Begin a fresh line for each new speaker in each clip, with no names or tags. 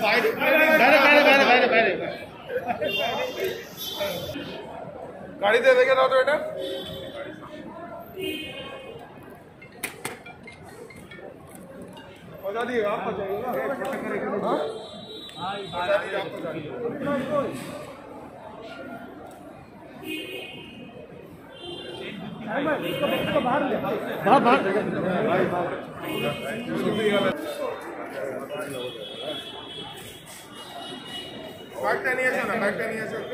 गाड़ी दे देंगे ना तो बेटा पहुंचा दिएगा आप पहुंचाइएगा बैठता नहीं है ना बैठता नहीं है सर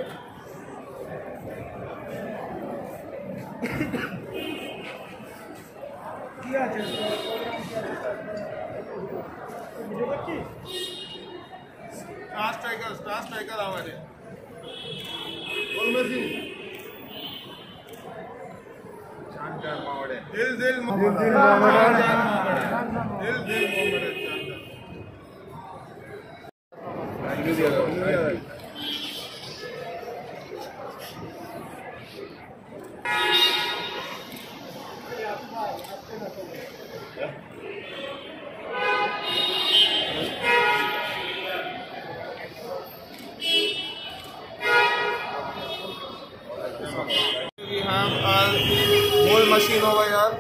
स्टार स्ट्राइकर हमारे दिल दिल We have our whole machine over here.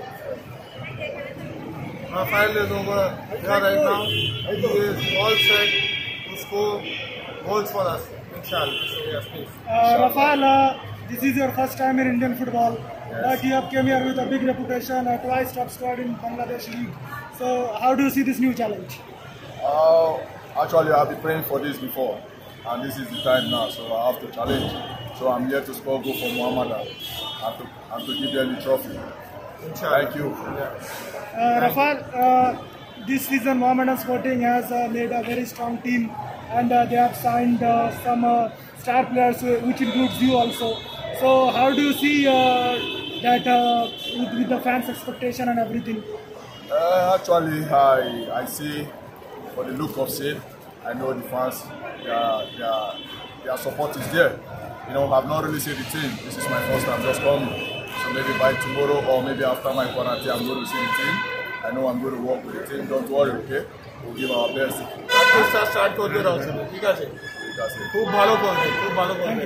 Rafael is over here right now. He is all set to score goals for us. Inshallah. So yes, please.
Rafael, this is your first time in Indian football. Yes. But you have came here with a big reputation, twice top squad in Bangladesh League. So how do you see this new challenge?
Actually, I've been praying for this before, and this is the time now. So I have to challenge. So I'm here to score goal for Muhammad and to give them the trophy. Thank you.
Rafael, this season Mohammedan Sporting has made a very strong team, and they have signed some star players, which includes you also. So how do you see that with the fans' expectation and everything?
Actually, I see for the look of it, I know the fans, their support is there. You know, I've not really seen the team. This is my first time just coming. So maybe by tomorrow or maybe after my quarantine, I'm going to see the team. I know I'm going to work with the team. Don't worry, okay? We'll give our best.
Start करते रहो sir ठीक है खूब भालो करते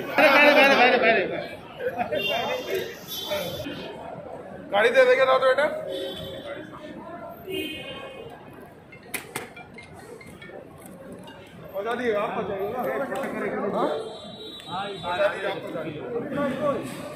गाड़ी दे देंगे ना तो बेटा पहुंचा दिएगा आप पहुंचाइएगा